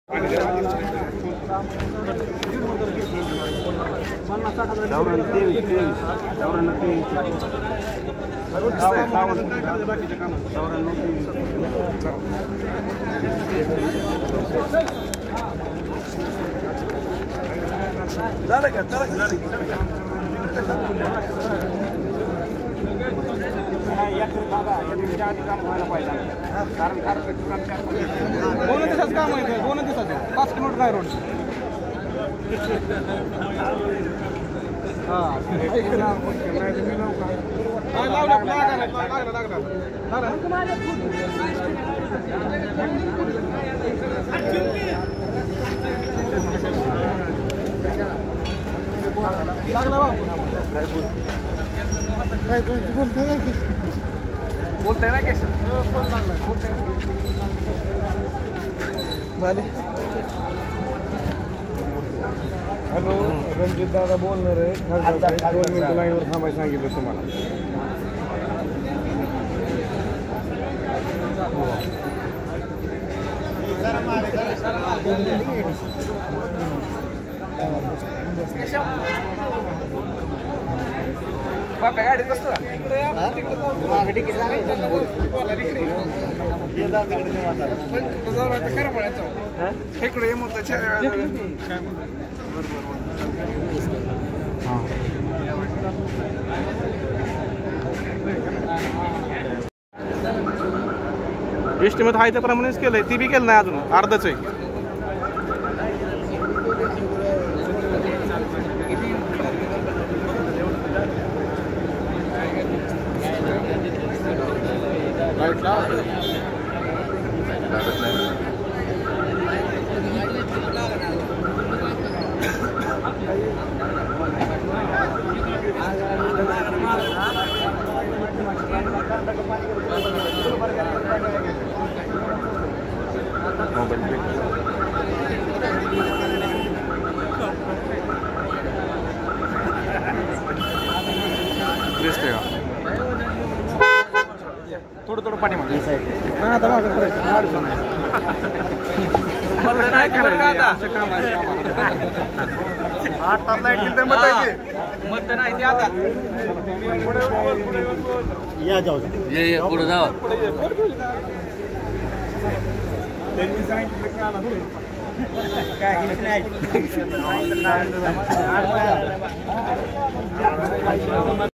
काम आहे 2 दिवसाचं 5 किलोमीटर आहे रोड बोलताय ना कैसे हॅलो रणजित दादा बोलणार आहे 2 मिनिटं लाईनवर थांबायला सांगितलं तुम्हाला गाडीत बसतो इकडे मग एस्टिमेट आहे त्याप्रमाणेच केलंय ती बी केलं नाही अजून अर्धच आहे थोडं थोडं पाणी मागे या जाऊ पुढे जाऊ काय